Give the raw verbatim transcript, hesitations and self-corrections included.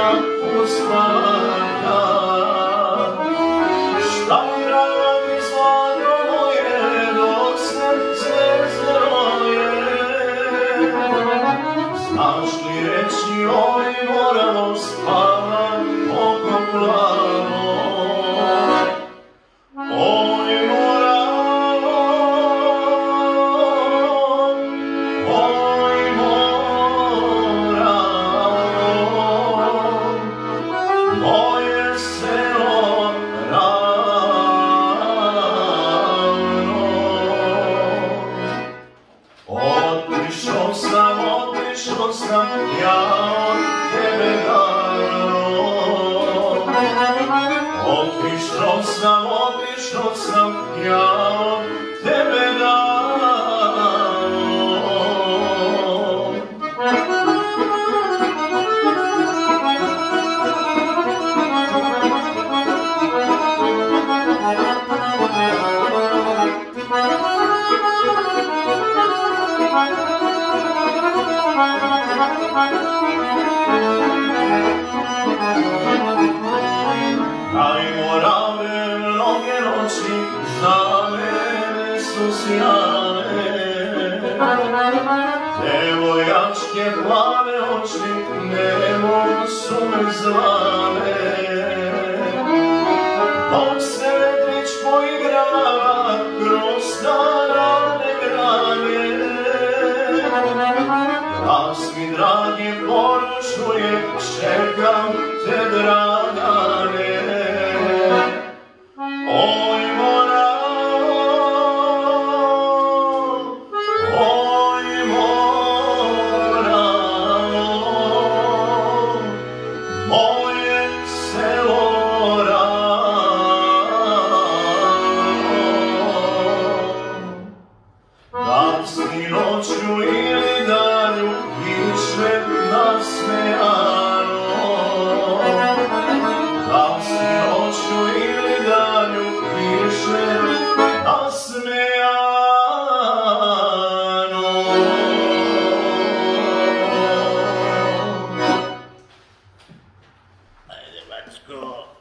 na uspanja. Šta mi radi zlano moje dok srce zroje? Znaš li reći oj moralo spava oko plavo? Oj moralo, oj moralo, moje selo ravno. Otišao sam, otišao sam ja od tebe davno. Otišao sam, otišao sam ja od tebe davno. Ajmo rame mnoge noći, za mene su sjane. Devoječke plave oči, nebom su me zvane. Dok se vedrić poigrava kroz starane grane, glas mi dragi poručuje, čekam te dragane. Oj moralo, oj moralo, moje selo ravno. Da si noću ili danju kiše nasmejano, da si noću ili danju kiše nasmejano. Ajde, Bačko.